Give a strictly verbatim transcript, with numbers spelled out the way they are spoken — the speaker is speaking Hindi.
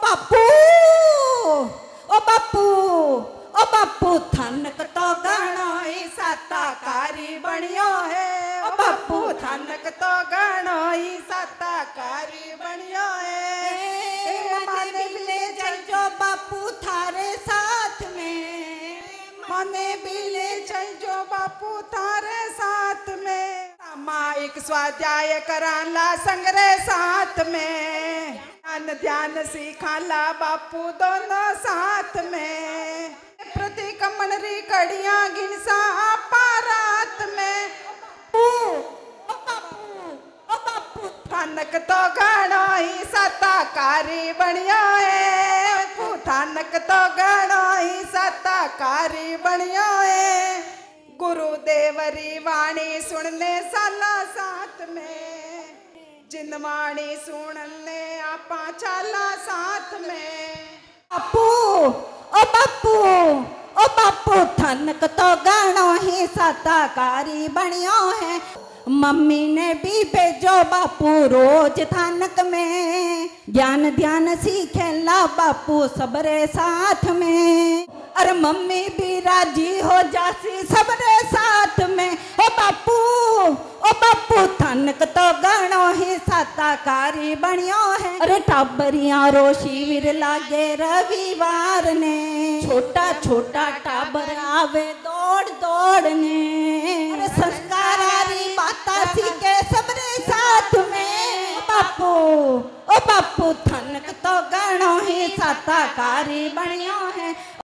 बापू ओ बापू ओ बापू थानक तो गणो ही सत्ताकारी बनियो है। ओ बापू थानक तो गणो ही सत्ताकारी बनियो है। मने भी ले चलजो बापू थारे साथ में, मने भी ले चलजो बापू थारे साथ में। सामायिक स्वाध्याय कराला संग्रह साथ में, ध्यान ध्यान सीखाला बापू दोनों साथ में। प्रतिक्रमण री कड़ियां गिनसा आपा रात में। ओ बापू ओ बापू थानक तो गणो ही सत्ताकारी बनियो है। थानक तो गणो ही सत्ताकारी बनियो है। गुरुदेवरी वाणी सुनने साला साथ में, जिंदवाणी सुनने आपा चाला साथ में। बापू ओ बापू ओ बापू थानक तो गणो ही सत्ताकारी बनियो है। मम्मी ने भी भेजो बापू रोज थानक में, ज्ञान ध्यान सीखेला बापू सबरे साथ में। अरे मम्मी भी राजी हो जासी सबरे साथ में। ओ बापू ओ बापू थानक तो गणो ही सत्ताकारी बनियो है। अरे टाबरियां रो शिविर लागे रविवार ने, छोटा छोटा टाबर आवे दौड़ दौड़ने। अरे संस्कारारी बाता सीखे सबरे साथ में। ओ बापू ओ बापू थानक तो गणो ही सत्ताकारी बनियो है।